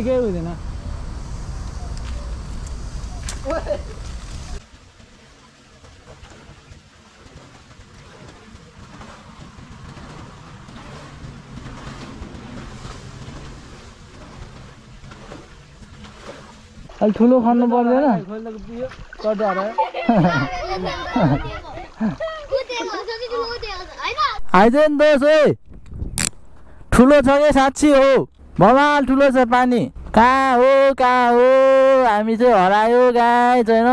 ठिकै हुँदैन अलि ठुलो खन्नु पर्दैन आइदेन दोष है ठुलो छ कि साँच्ची हो बवाल ठुलो छ पानी कहाँ हो हामी चाहिँ हरायो गाई छैन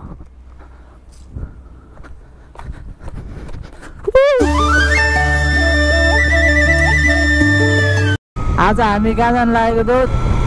आज हामी कहाँ जानु लागेको दोष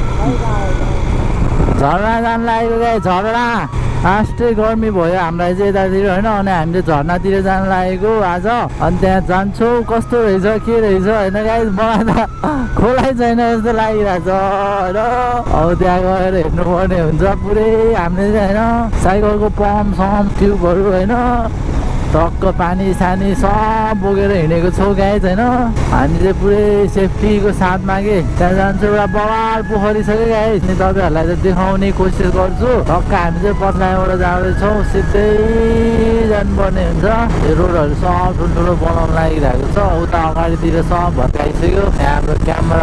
झरना जानु लागेको गाई झरना आस्ते गर्मी भयो हामीलाई चाहिँ यतातिर होइन अनि हामीले झरनातिर जानु लागेको आज अनि त्यहाँ जान्छौँ कस्तो रहेछ के रहेछ होइन गाई मलाई त खोलै छैन जस्तो लागिरहेछ होइन अब त्यहाँ गएर हेर्नुपर्ने हुन्छ पुरै हामीले चाहिँ होइन साइकलको पम्प सम्प ट्युबहरू होइन टक्क पानी सानी सब बोकेर हिँडेको छौँ गाई छैन हामी चाहिँ पुरै सेफ्टीको साथमा के त्यहाँ जान्छौँ एउटा बवाल पोखरी छ कि गाई तपाईँहरूलाई चाहिँ देखाउने कोसिस गर्छु टक्क हामी चाहिँ पत्लाबाट जाँदैछौँ सिधै जानुपर्ने हुन्छ यो रोडहरू सब ठुल्ठुलो बनाउन लागिरहेको छ उता अगाडितिर सब भत्काइसक्यो यहाँ हाम्रो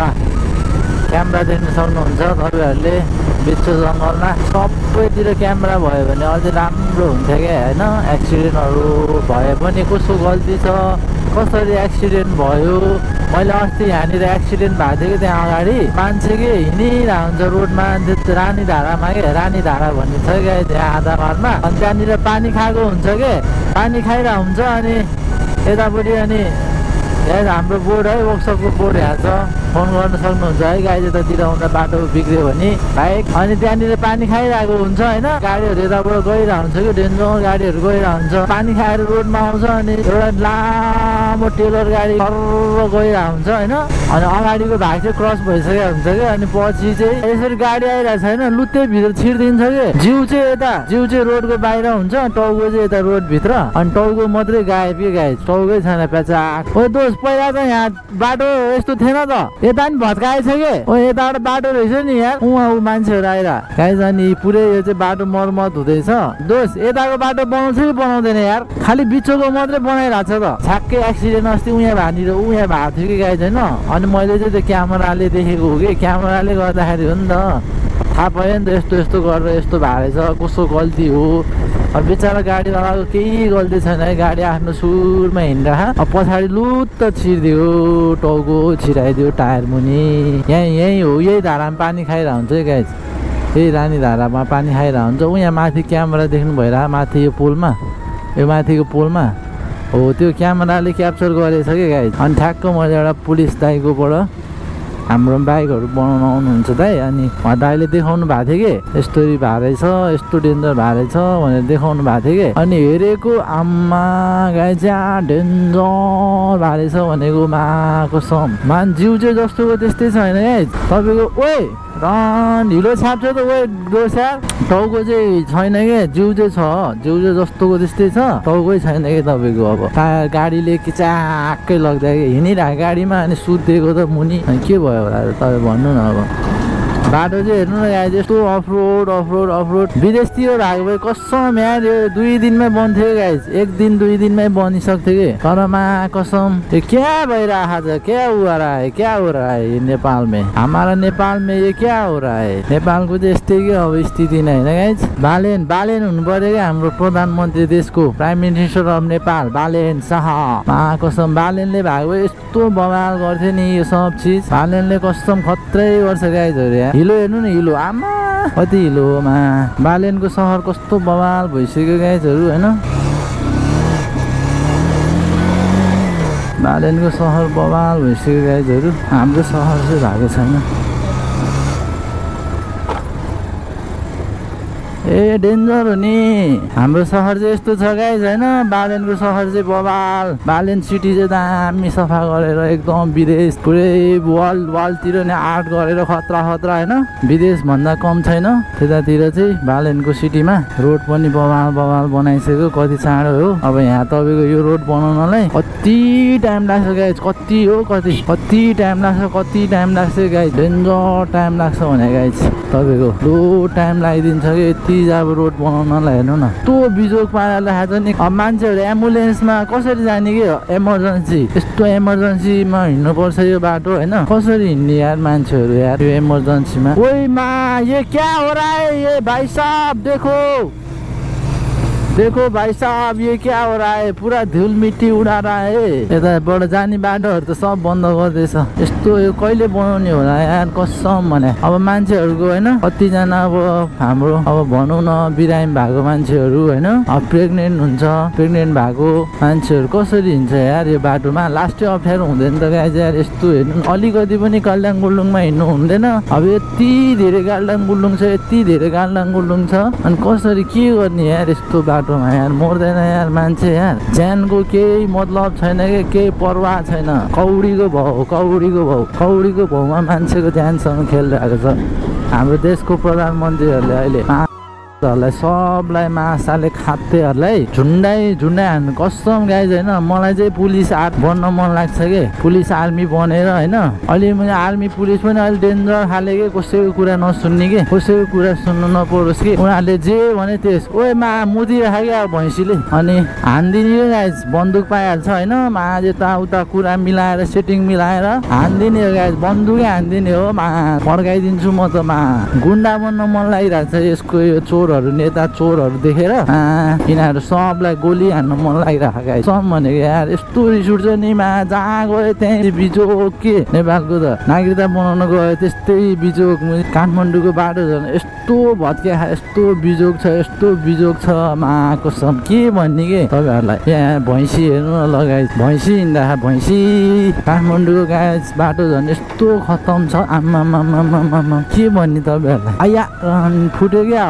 क्यामेरा देख्न सक्नुहुन्छ तपाईँहरूले बिचो जङ्गलमा सबैतिर क्यामेरा भयो भने अझै राम्रो हुन्थ्यो क्या होइन एक्सिडेन्टहरू भए पनि कसको गल्ती छ कसरी एक्सिडेन्ट भयो मैले अस्ति यहाँनिर एक्सिडेन्ट भएको थियो कि त्यहाँ अगाडि मान्छे के हिँडिरहेको हुन्छ रोडमा रानी धारामा के रानी धारा भन्ने छ क्या त्यहाँ आधा घरमा अनि त्यहाँनिर पानी खाएको हुन्छ के पानी खाइरहेको हुन्छ अनि यतापट्टि अनि यहाँ हाम्रो बोर्ड है वर्कसपको बोर्ड यहाँ छ फोन गर्न सक्नुहुन्छ है गाई यतातिर आउँदा बाटो बिग्रियो भने बाइक अनि त्यहाँनिर पानी खाइरहेको हुन्छ होइन गाडीहरू यताबाट गइरहेको हुन्छ कि डेन्जर गाडीहरू गइरहेको हुन्छ पानी खाएर रोडमा आउँछ अनि एउटा लामो टेलर गाडी गइरहेको हुन्छ होइन अनि अगाडिको भाग चाहिँ क्रस भइसकेको हुन्छ कि अनि पछि चाहिँ यसरी गाडी आइरहेको छैन लुत्ते भित्र छिर्दिन्छ कि जिउ चाहिँ रोडको बाहिर हुन्छ टाउको चाहिँ यता रोडभित्र अनि टाउको मात्रै गायब के गाई टाउकै छैन प्याचाक ओ दोस्त पहिला त यहाँ बाटो यस्तो थिएन त यता नि भत्काएछ के ओ यताबाट बाटो रहेछ नि यार उहाँ मान्छेहरू आएर गाई जाने पुरै यो चाहिँ बाटो मर्मत हुँदैछ दोस्त यताको बाटो बनाउँछ कि बनाउँदैन यार खालि बिचोको मात्रै बनाइरहेको छ त छ्याक्कै एक्सिडेन्ट अस्ति उहाँ भएको थियो कि गाई छैन अनि मैले चाहिँ त्यो क्यामेराले देखेको हो कि क्यामेराले गर्दाखेरि हो नि त थाहा पायो नि त यस्तो गरेर यस्तो भएको रहेछ कसको गल्ती हो अब बिचरा गाडीवालाको केही गल्ती छैन है गाडी आफ्नो सुरमा हिँडिरह अब पछाडि लुत्त छिरिदियो टाउको छिराइदियो टायर मुनि यहीँ हो यही धारामा पानी खाइरहेको हुन्छ है गाई यही रानी धारामा पानी खाइरहेको हुन्छ यहाँ माथि क्यामेरा देख्नु भइरह माथि यो पोलमा यो माथिको पोलमा हो त्यो क्यामेराले क्याप्चर गरेछ कि गाई अनि ठ्याक्क मैले एउटा पुलिस दाइकोबाट हाम्रो बाइकहरू बनाउन आउनुहुन्छ दाइ अनि उहाँ दाइले देखाउनु भएको थियो कि यस्तो भएको रहेछ यस्तो डेन्जर भएको रहेछ भनेर देखाउनु भएको थियो कि अनि हेरेको आम्मा गाई चाहिँ डेन्जर भएको रहेछ भनेको माको सम जिउ चाहिँ जस्तोको त्यस्तै छैन है तपाईँको ओए रन हिलो छाप्छ त ओए दोसा टाउको चाहिँ छैन कि जिउ चाहिँ छ जिउ चाहिँ जस्तोको त्यस्तै छ टाउकै छैन कि तपाईँको अब गाडीले किचाक्कै लग्दा हिँडिरहेको गाडीमा अनि सुत्दिएको त मुनि अनि के भयो होला तपाईँ भन्नु न अब बाटो चाहिँ हेर्नु न यहाँ यस्तो अफरोड विदेशतिर भएको भए कसम यहाँ यो 2 दिनमै बन्थ्यो गाइज 1 दिन 2 दिनमै बनिसक्थ्यो कि तर मा कसम ये क्या भइरहेको छ क्या हुआ रहा है क्या हो रहा है नेपाल में हमारा नेपाल में ये क्या हो रहा है नेपालको चाहिँ यस्तै के अब स्थिति नै होइन गाइज बालेन हुनु पर्यो क्या हाम्रो प्रधानमन्त्री देशको prime minister of Nepal Balen Shah मा कसम बालेनले भएको भए यस्तो बवाल गर्थ्यो नि यो सब चिज बालेनले कसम खत्रै गर्छ गाइजहरू यहाँ हिलो हेर्नु न हिलो आमा कति हिलोमा बालेनको सहर कस्तो बवाल भइसक्यो गाइजहरू होइन बालेनको सहर बवाल भइसक्यो गाइजहरू हाम्रो सहर चाहिँ भएको छैन ए डेन्जर हो नि हाम्रो सहर चाहिँ यस्तो छ गाइज होइन बालेनको सहर चाहिँ बबाल बालेन सिटी चाहिँ दामी सफा गरेर एकदम विदेश पुरै वालतिर नि आर्ट गरेर खतरा खतरा होइन विदेश भन्दा कम छैन त्यतातिर चाहिँ बालेनको सिटीमा रोड पनि बबाल बनाइसक्यो कति चाँडो हो अब यहाँ तपाईँको यो रोड बनाउनलाई कति टाइम लाग्छ गाइज कति टाइम लाग्छ गाइज डेन्जर टाइम लाग्छ भने गाइज तपाईँको लो टाइम लगाइदिन्छ कि यति अब रोड बनाउनलाई हेर्नु न त्यो बिजोग पाराले थाहा छ नि अब मान्छेहरू एम्बुलेन्समा कसरी जाने कि एमर्जेन्सी यस्तो एमर्जेन्सीमा हिँड्नुपर्छ यो बाटो होइन कसरी हिँड्ने यार मान्छेहरू यार यो एमर्जेन्सीमा ओइ मा ये क्या हो रहा है ये भाई साहब देखो भाई साहब ये क्या हो रहा है पूरा धुल मिट्टी उडा रहा है यताबाट जाने बाटोहरू त सब बन्द गर्दैछ यस्तो यो कहिले बनाउने होला यार कसम भने अब मान्छेहरूको होइन कतिजना अब हाम्रो अब भनौँ न बिरामी भएको मान्छेहरू होइन अब प्रेग्नेन्ट भएको मान्छेहरू कसरी हिँड्छ यार यो बाटोमा लास्टै अप्ठ्यारो हुँदैन त गाइज यार यस्तो हेर्नु अलिकति पनि गाल्डाङ गुल्डुङमा हिँड्नु हुँदैन अब यति धेरै गाल्डाङ गुल्डुङ छ अनि कसरी के गर्ने यार यस्तो बाटोमा यार मर्दैन यार मान्छे यार ज्यानको केही मतलब छैन कि केही परवाह छैन कौडीको भाउमा मान्छेको ज्यानसँग खेलिरहेको छ हाम्रो देशको प्रधानमन्त्रीहरूले अहिले सबलाई माछाले खातेहरूलाई झुन्डाइ हान्नु कसम गाइज होइन मलाई चाहिँ पुलिस बन्न मन लाग्छ कि पुलिस आर्मी बनेर होइन अहिले मैले आर्मी पुलिस पनि अहिले डेन्जर खाले कि कसैको कुरा नसुन्ने कि कसैको कुरा सुन्नु नपरोस् कि उनीहरूले जे भने त्यस ओए मा मुदिरहेको क्या भैँसीले अनि हानिदिने गाइज बन्दुक पाइहाल्छ होइन मा यताउता कुरा मिलाएर सेटिङ मिलाएर हानिदिने हो गाइज बन्दुकै हानिदिने हो मा फर्काइदिन्छु म त मा गुन्डा बन्न मन लागिरहेको छ यसको यो नेता चोरहरू देखेर यिनीहरू सबलाई गोली हान्न मन लागिरहेको गाइस सम भनेको यार यस्तो रिस उठ्छ नि मा जहाँ गयो त्यहीँ बिजोग के नेपालको त नागरिकता बनाउन गयो त्यस्तै बिजोग काठमाडौँको बाटो झन् यस्तो भत्किया यस्तो बिजोग छ मा कसम के भन्ने के तपाईँहरूलाई यहाँ भैँसी हेर्नु न लगाइ भैँसी हिँड्दा भैँसी काठमाडौँको गाइस बाटो झन् यस्तो खतम छ आम्मा के भन्ने तपाईँहरूलाई आया फुट्यो क्या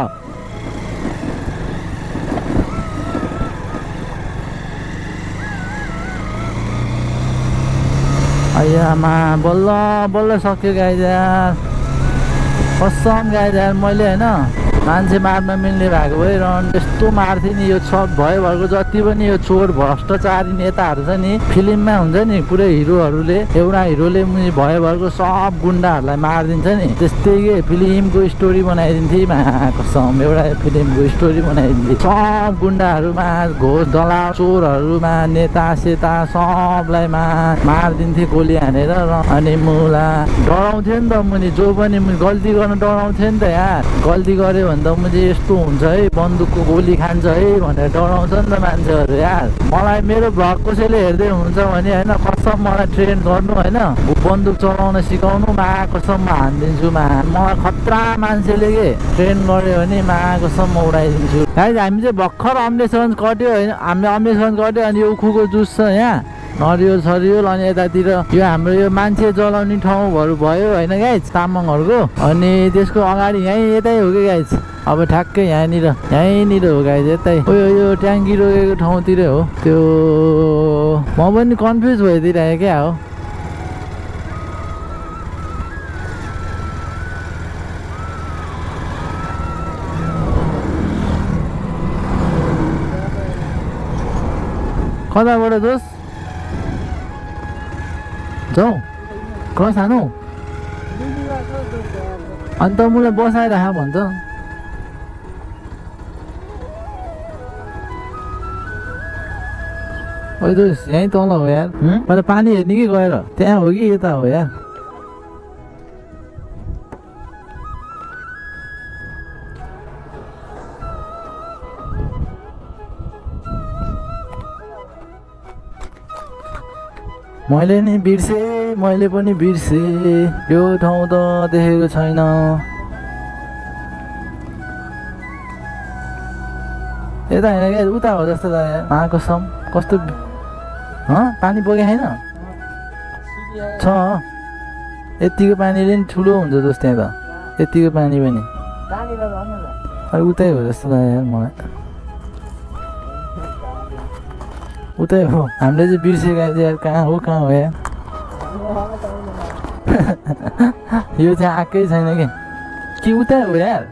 आमा बल्ल सक्यो गाइज यार कसम गाइज यार मैले होइन मान्छे मार्न मिल्ने भएको भइरहनु यस्तो मार्थेँ नि यो सब भएको जति पनि यो चोर भ्रष्टाचारी नेताहरू छ नि फिल्ममा हुन्छ नि पुरै हिरोहरूले एउटा हिरोले भएको सब गुन्डाहरूलाई मारिदिन्छ नि त्यस्तै के फिल्मको स्टोरी बनाइदिन्थे कसम एउटा फिल्मको स्टोरी बनाइदिन्थे सब गुन्डाहरूमा घोष दलाल चोरहरूमा नेता सेता सबलाई मारिदिन्थे गोली हानेर अनि मुला डराउँथ्यो नि त मुनि जो पनि गल्ती गर्न डराउँथ्यो नि त यार गल्ती गर्यो भने त मुझे यस्तो हुन्छ है बन्दुकको गोली खान्छ है भनेर डराउँछ नि त मान्छेहरू यार मलाई मेरो भ्लग कसैले हेर्दै हुन्छ भने होइन कसम मलाई ट्रेन गर्नु होइन बन्दुक चलाउन सिकाउनु कसम म हानिदिन्छु मलाई खतरा मान्छेले के ट्रेन गर्यो भने कसम म उडाइदिन्छु गाइस हामी चाहिँ भर्खर अम्लेसगञ्ज कट्यो होइन हामीले अम्लेसगञ्ज कट्यो अनि यो उखुको जुस छ यहाँ नरिवल सरिवल अनि यतातिर यो हाम्रो यो मान्छे जलाउने ठाउँहरू भयो होइन गाइस तामाङहरूको अनि त्यसको अगाडि यहीँ यतै हो कि गाइस अब ठ्याक्कै यहाँनिर हो गाइस यतै यो ट्याङ्की रोकेको ठाउँतिर हो त्यो म पनि कन्फ्युज भइदिइरहेको क्या हो कताबाट दोस्त जाउँ क्रस हानु अन्त मलाई बसाइराख भन्छ ओइ दोस्त यहीँ तल हो यार मैले पानी हेर्ने कि गएर त्यहाँ हो कि यता हो यार मैले पनि बिर्से यो ठाउँ त देखेको छैन यता होइन क्या उता हो जस्तो लाग्यो कसम कस्तो पानी बगे छैन छ यतिको पानीले नि ठुलो हुन्छ जस्तो त्यहाँ त यतिको पानी पनि उतै हो जस्तो लाग्यो यार मलाई उतै हो हामीले चाहिँ बिर्सेका यार कहाँ हो यार यो चाहिँ आएकै छैन कि उतै हो यार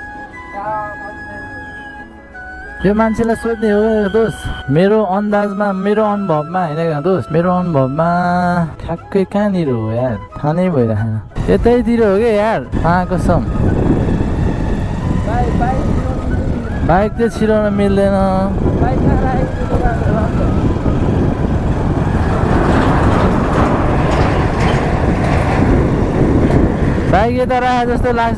यो मान्छेलाई सोध्ने हो दोस्त मेरो अन्दाजमा मेरो अनुभवमा होइन क्या दोस्त मेरो अनुभवमा ठ्याक्कै कहाँनिर हो यार थाहा नै भइरहेन यतैतिर हो क्या यार कसम बाइक चाहिँ छिराउन मिल्दैन बाइक यता राखे जस्तो लाग्छ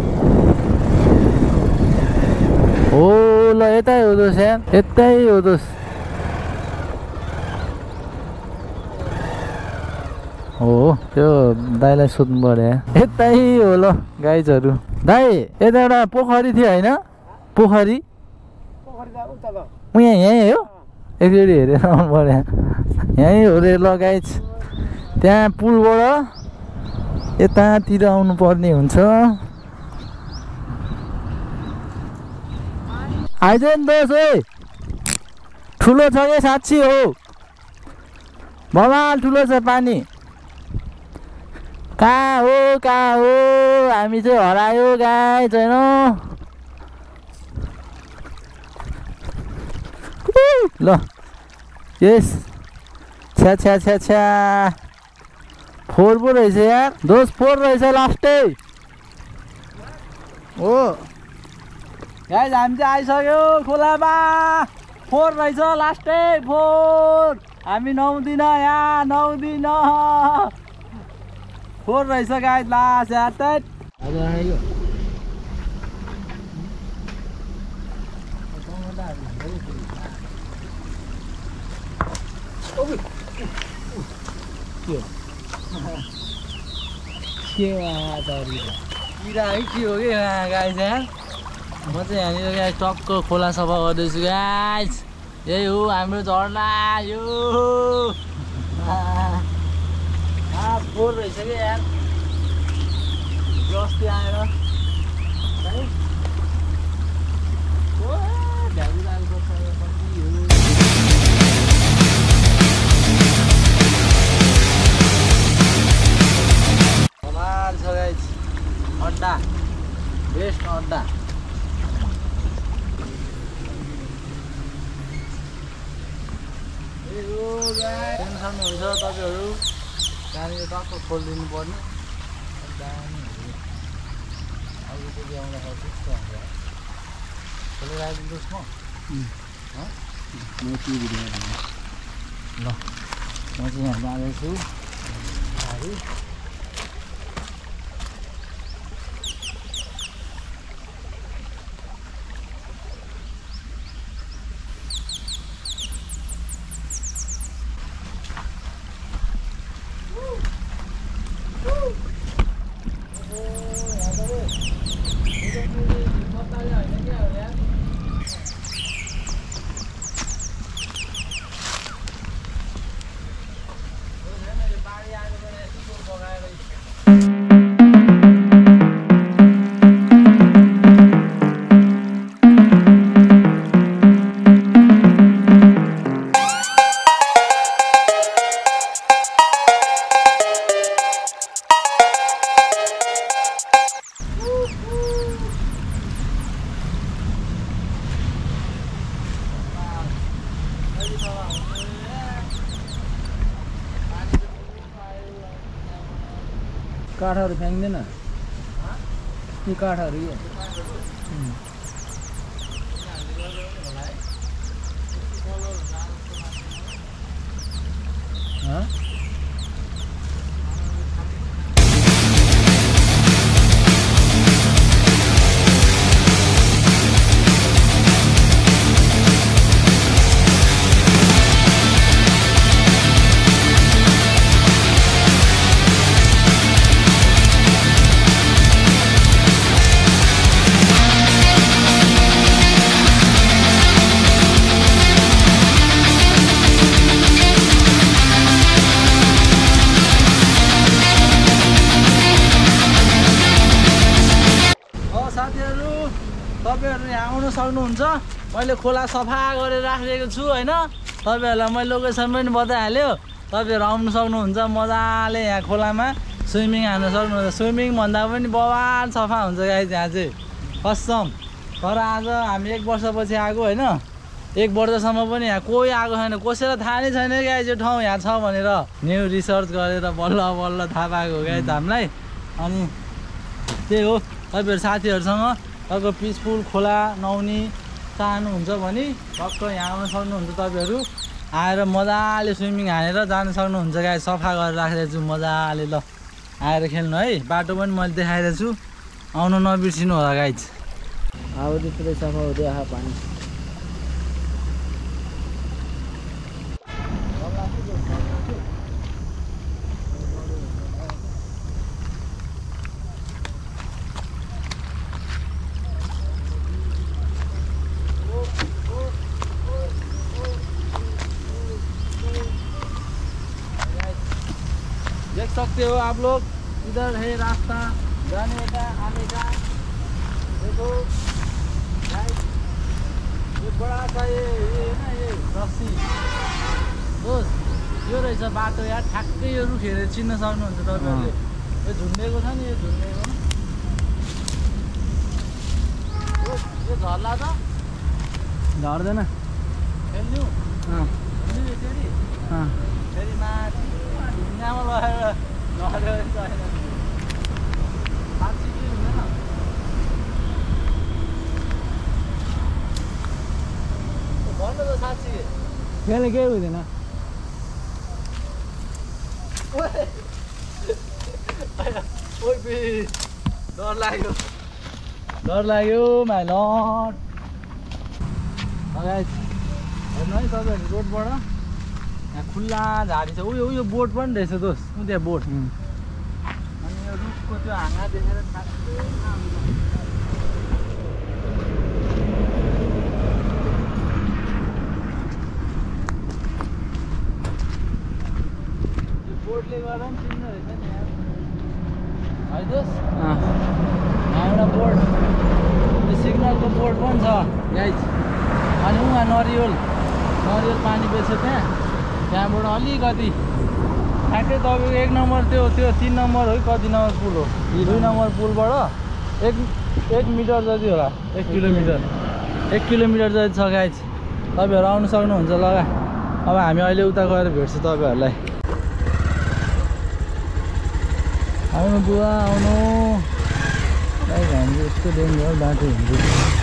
हो ल यतै हो दोस्त यार यतै हो दोस्त हो त्यो दाइलाई सोध्नु पर्यो यतै हो ल गाइजहरू दाइ यता एउटा पोखरी थियो होइन पोखरी यहीँ हो एकचोटि हेरेर आउनु पर्यो यहीँ हो रे ल गाइज त्यहाँ पुलबाट यतातिर आउनु पर्ने हुन्छ आइज नि दोस्त है ठुलो छ कि साँच्ची हो बवाल ठुलो छ पानी कहाँ हो हामी चाहिँ हरायो गाइज होइन ल यस छ्या छ्या छ्या छ्या 4 पो रहेछ यार दोस्त 4 रहेछ लास्टै हो गाइज हामी चाहिँ आइसक्यो खोलामा 4 रहेछ लास्टै 4 हामी नुहाउँदिन यहाँ नुहाउँदिन 4 रहेछ गाइज लास्ट यार त्यही किरा है के हो कि गाइज यार म चाहिँ यहाँनिर गाइज टक्क खोला सफा गर्दैछु गाइज यही हो हाम्रो झरना यो 4 रहेछ कि यार अस्ति आएर छ गाइज अड्डा बेस्ट अड्डा टेन्सन हुन्छ तपाईँहरू त्यहाँनिर टक्क खोलिदिनु पर्ने अघिचोटि आउँदाखेरि त्यस्तो हुन्छ खोलेर आइदिनुहोस् ल म चाहिँ यहाँ जाँदैछु काठहरू फ्याँक्दैन यी काठहरू यो आउन सक्नुहुन्छ। मैले खोला सफा गरेर राखेको छु हैन। तपाईहरुलाई मैले लोकेसन पनि बताइहाल्यो। तपाईहरु आउन सक्नुहुन्छ मजाले यहाँ खोलामा स्विमिङ हान्न सक्नुहुन्छ। स्विमिङ भन्दा पनि बवाल सफा हुन्छ गाइस यहाँ चाहिँ कसम। तर आज हामी 1 वर्षपछि आएको हैन। 1 वर्षसम्म पनि यहाँ कोही आएको छैन। कसैलाई थाहा नै छैन गाइस यो ठाउँ यहाँ छ भनेर। न्यू रिसर्च गरेर बल्ल बल्ल थाहा पाएको गाइस हामीलाई। अनि त्यही हो तपाईहरु साथीहरुसँग तपाईको पिसफुल खोला नुहाउने चाहनुहुन्छ भने टक्क यहाँ आउन सक्नुहुन्छ। तपाईहरु आएर मजाले स्विमिङ हानेर जान सक्नुहुन्छ गाइस। सफा गरेर राखेको छु मजाले। ल आएर खेल्नु है। बाटो पनि मैले देखाइरहेको छु। आउन नबिर्सिनु होला गाइस। अब पुरै सफा हुँदै आयो पानी। देख सकते हो आप लोग इधर है रास्ता जाने का आने का। देखो ये बड़ा सा ये है ना ये रस्सी दोस्त यो रहेछ बाटो यार। ठ्याक्कै यो रुख हेरेर चिन्न सक्नुहुन्छ तपाईहरुले। यो झुन्डेको छ नि यो झुन्डेको यो झर्ला त झर्दैन खेल्नु फेरि माथि ढुङ्गामा लगाएर झर्यो भने छैन। साँच्ची केही हुँदैन। भन्नु त साँच्ची खेल्ने केही हुँदैन। डर लाग्यो माइ लर्ड। हेर्नु है तपाईँहरू रोडबाट यहाँ खुल्ला झाडी छ। उयो बोट पनि रहेछ दोस्त। त्यहाँ बोट अनि यो रुखको त्यो हाँगा देखेर ठ्याक्कै त्यो बोटले गर्दा पनि चिन्नु रहेछ नि यहाँ है दोस्त। यहाँ एउटा बोट त्यो सिग्नलको बोट पनि छ गाइस। अनि उहाँ नरिवल पानी बेच्छ त्यहाँबाट अलिकति ठ्याक्कै तपाईँको 1 नम्बर त्यो 3 नम्बर हो कि कति नम्बर पुल हो 2 नम्बर पुलबाट 1 मिटर जति होला। 1 किलोमिटर जति छ गाइस। तपाईँहरू आउनु सक्नुहुन्छ लगा। अब हामी अहिले उता गएर भेट्छु तपाईँहरूलाई। आउनु बुवा आउनु। गाइस हामी यस्तो डेन्जर बाटो हिँड्छु।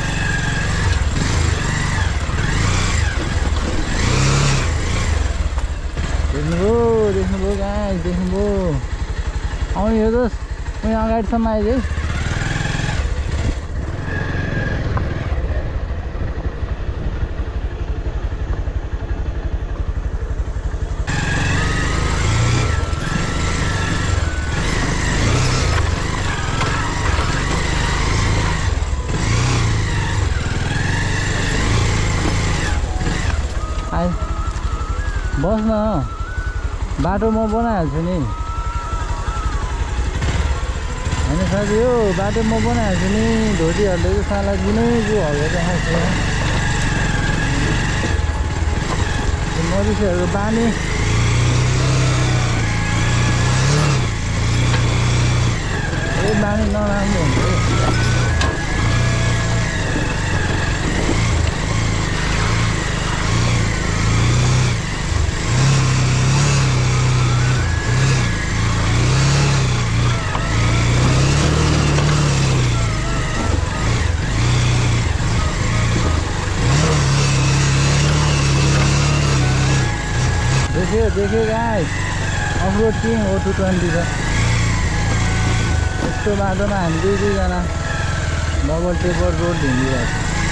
देख्नुभयो गाइस देख्नुभयो। आउनु यो दोस्त म यहाँ अगाडिसम्म आइदिएँ। बस न बाटो म बनाइहाल्छु नि होइन साथी हो। बाटो म बनाइहाल्छु नि। धोतीहरूले चाहिँ साला जुनै जो हल्का देखाउँछ। मधेसीहरूको बानी नराम्रो हुन्छ। देखियो गाइस अफरोड किङ हो 220 छ। यस्तो बाटोमा हामी 2-2 जना डबल टेपर रोड हिँडिरहेको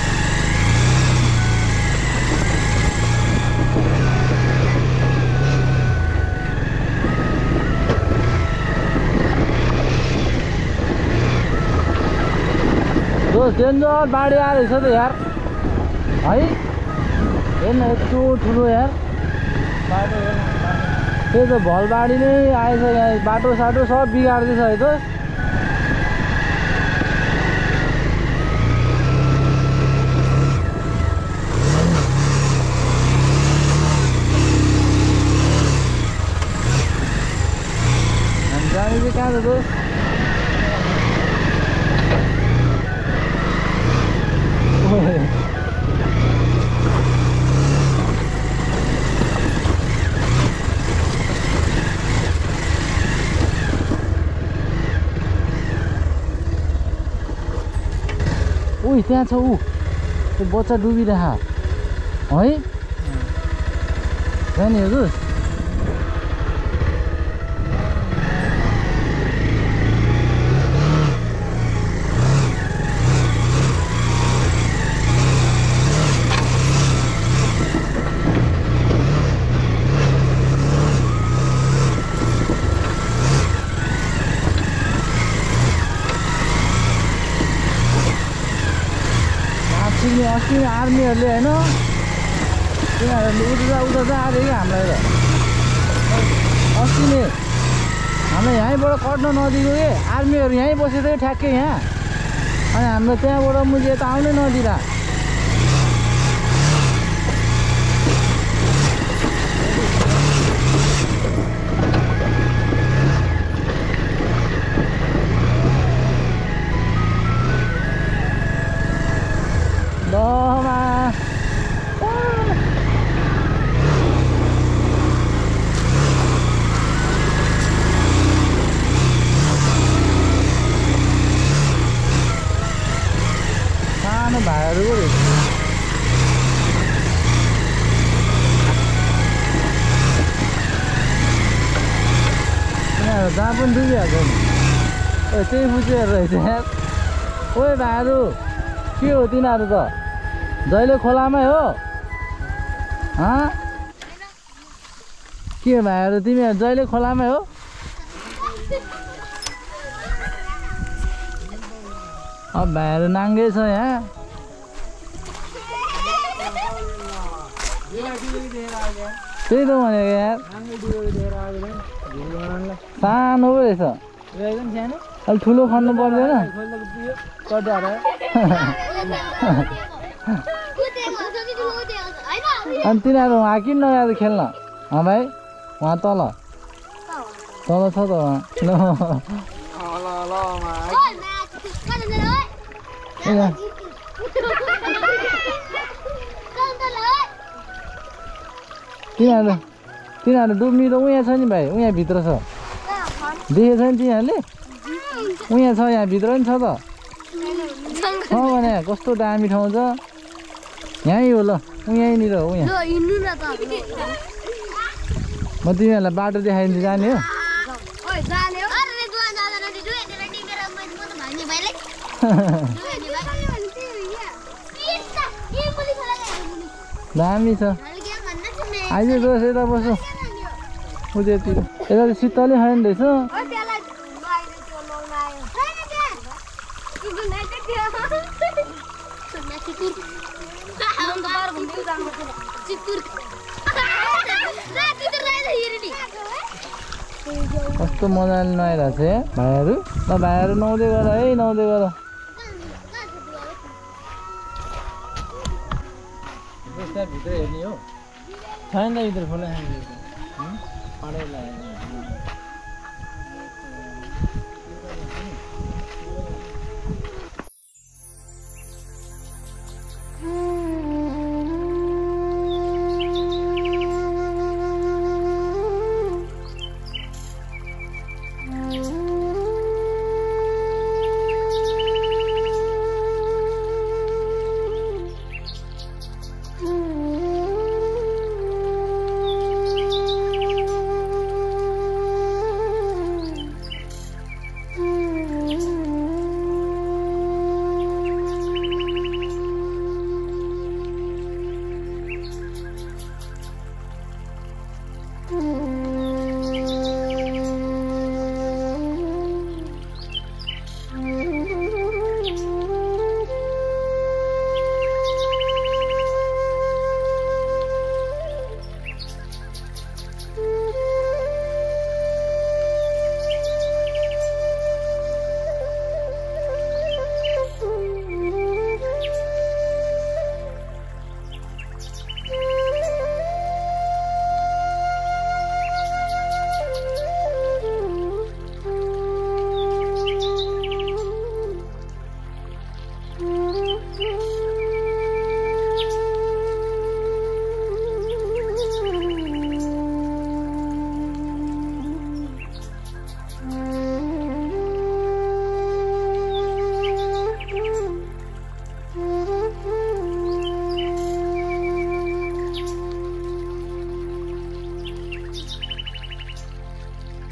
छ। दोस्त डेन्जर बाढी आएर रहेछ त यार है। हेर्न यस्तो ठुलो यार बाटो। त्यही त भलबाडी नै आएछ यहाँ। बाटो साटो सब बिगार्दैछ है त। हामी चाहिँ कहाँ जाँदैछौँ उही त्यहाँ छ ऊ त्यो बच्चा डुबिरह है जाने हजुर अस्ति आर्मीहरूले होइन तिनीहरूले उता आएर कि हामीलाई त अस्ति नै हामीलाई यहीँबाट कट्न नदिएको कि आर्मीहरू यहीँ बसेको थियो ठ्याक्कै यहाँ अनि हामीलाई त्यहाँबाट मुझे यता आउनै नदिँदा भाइहरू तिनीहरू जहाँ पनि डुबिहाल्छ नि त्यही बुझेर रहेछ यार ओए भाइहरू के हो तिनीहरू त जहिले खोलामै हो के भाइहरू तिमीहरू जहिले खोलामै हो अब भाइहरू नाङ्गै छ यहाँ त्यही त भनेको यार सानो पो रहेछ अलिक ठुलो खन्नु पर्दैन अनि तिनीहरू उहाँ किन नगएर खेल्न भाइ उहाँ तल तल छ त उहाँ तिनीहरू डुब्ने त उहाँ छ नि भाइ उहाँ भित्र छ देखेछ नि तिनीहरूले उहाँ छ यहाँ भित्र नि छ त भने कस्तो दामी ठाउँ छ यहीँ हो ल यहीँनिर हो यहाँ म तिमीहरूलाई बाटो देखाइदिन्छु जाने हो दामी छ आइज दोस् यता बसो उतिर यता त शीतलै छैन रहेछ कस्तो मजाले नुहाइरहेको छ भाइहरू ल भाइहरू नुहाउँदै गर है नुहाउँदै गर भित्र हेर्ने हो छैन त भित्र खोला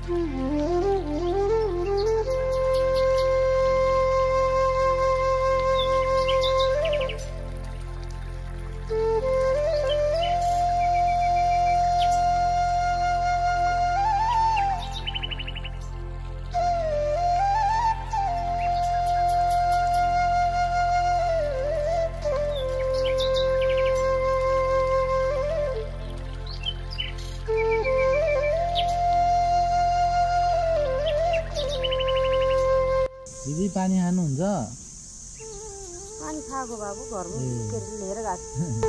दिदी पानी खानुहुन्छ पानी खाएको बाबु घरमा लिएर गएको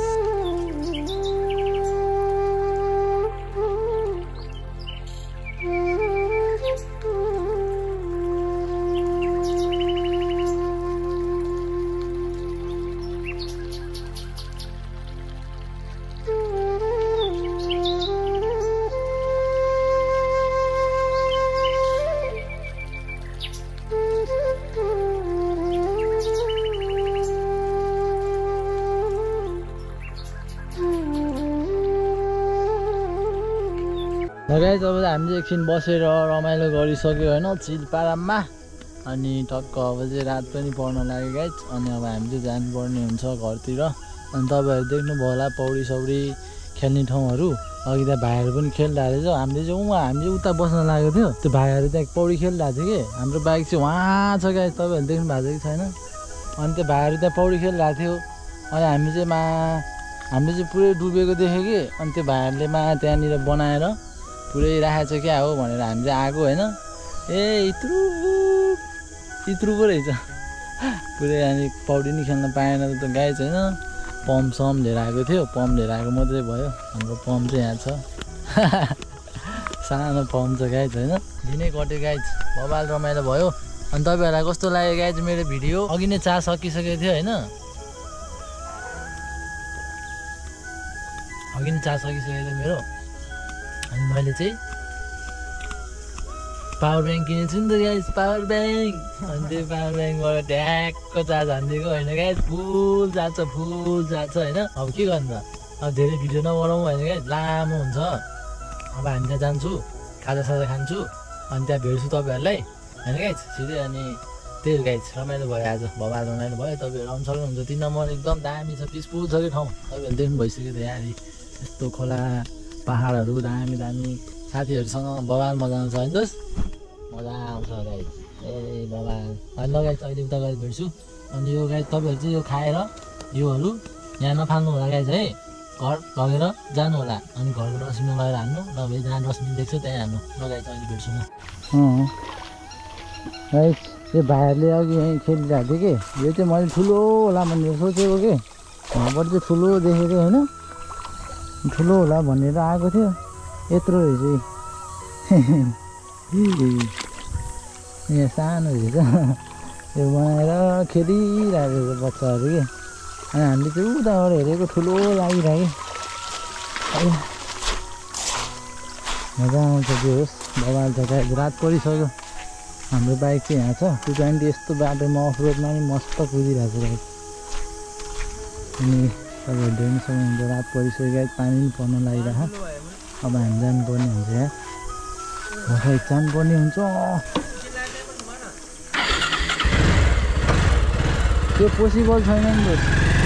गाइस अब हामीले एकछिन बसेर रमाइलो गरिसक्यो होइन चिलपारामा अनि टक्क अब चाहिँ रात पनि पर्न लाग्यो गाइस अनि अब हामी चाहिँ जानुपर्ने हुन्छ घरतिर अनि तपाईँहरू देख्नुभयो होला पौडी सौडी खेल्ने ठाउँहरू अघि त्यहाँ भाइहरू पनि खेलिरहेको रहेछ हामी चाहिँ उता बस्न लागेको थियो त्यो भाइहरू त्यहाँ पौडी खेलिरहेको थियो कि हाम्रो बाइक चाहिँ वहाँ छ गाइस तपाईँहरू देख्नु भएको छ कि छैन अनि त्यो भाइहरू त्यहाँ पौडी खेलिरहेको थियो अनि हामीले चाहिँ पुरै डुबेको देख्यो कि अनि त्यो भाइहरूले त्यहाँनिर बनाएर पुरै राखेको छ क्या हो भनेर हामी चाहिँ आएको होइन ए इत्रु पो रहेछ पुरै अनि पौडी नि खेल्न पाएन त गाइस होइन पम्प सम लिएर आएको थियो पम्प लिएर आएको मात्रै भयो हाम्रो पम्प चाहिँ यहाँ छ सानो पम्प छ गाइस होइन दिनै कट्यो गाइस बबाल रमाइलो भयो अनि तपाईँहरूलाई कस्तो लाग्यो गाइस मेरो भिडियो अघि नै चार्ज सकिसकेको थियो होइन अघि नै चार्ज सकिसकेको थियो मेरो अनि मैले चाहिँ पावर ब्याङ्क किनेको छु नि त गाइस पावर ब्याङ्क अनि त्यो पावर ब्याङ्कबाट ढ्याक्क चार्ज हानिदिएको होइन गाइस फुल जान्छ होइन अब के गर्नु त अब धेरै भिडियो नबनाउँ होइन गाइस लामो हुन्छ अब हामी त्यहाँ जान्छु खाजासाजा खान्छु अनि त्यहाँ भेट्छु तपाईँहरूलाई होइन गाइस सिधै अनि त्यही गाइस रमाइलो भयो आज भवाल रमाइलो भयो तपाईँहरू आउनु सक्नुहुन्छ 3 नम्बर एकदम दामी छ पिसफुल छ कि ठाउँ तपाईँहरू देख्नु भइसक्यो त यहाँ यस्तो खोला पहाडहरू दामी साथीहरूसँग बवाल मजा आउँछ होइन दोस्त मजा आउँछ गाइस ए बवाल अनि ल गाइस अहिले उता गएर भेट्छु अनि यो गाइस तपाईँहरू चाहिँ यो खाएर योहरू यहाँ नफाल्नु होला गाइस है घर लगेर जानु होला अनि घरको डस्टबिनमा लगेर हान्नु नभए जहाँ डस्टबिन देख्छ त्यहीँ हान्नु ल गाइस अहिले भेट्छु म गाइस यो भाइहरूले अघि यहीँ खेलिरहेको थियो कि यो चाहिँ मैले ठुलो होला भनेर सोचेको कि वहाँबाट चाहिँ ठुलो देखेको होइन ठुलो होला भनेर आएको थियो यत्रो रहेछ यहाँ सानो रहेछ यो बनाएर खेलिरहेको रहेछ बच्चाहरू कि अनि हामीले चाहिँ उताबाट हेरेको ठुलो लागिरह्यो मजा आउँछ त्यो होस् बवाल छ रात परिसक्यो हाम्रो बाइक चाहिँ यहाँ छ 220 यस्तो बाटोमा अफ रोडमा नि मस्त कुदिरहेको छ अनि तपाईँहरू देख्नु सक्नुहुन्छ रात परिसक्यो गाइस पानी पनि पर्न लागिरहेको अब हामी जानुपर्ने हुन्छ यहाँ खै जानुपर्ने हुन्छ त्यो पोसिबल छैन नि त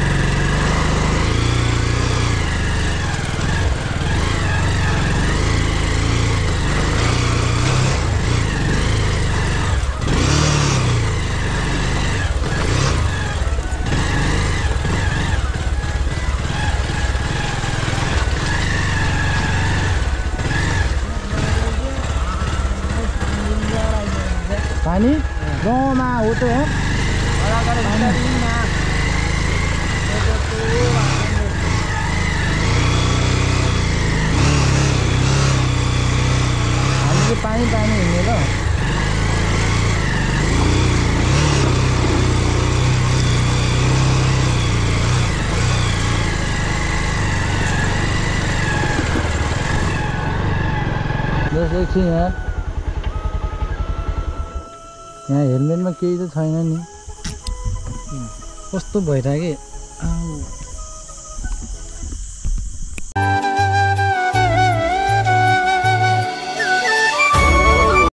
पानी गाउँमा हो त यहाँ हामीले पानी हिँड्ने ल एकछिन यहाँ हेलमेटमा केही त छैन नि कस्तो भइरहेको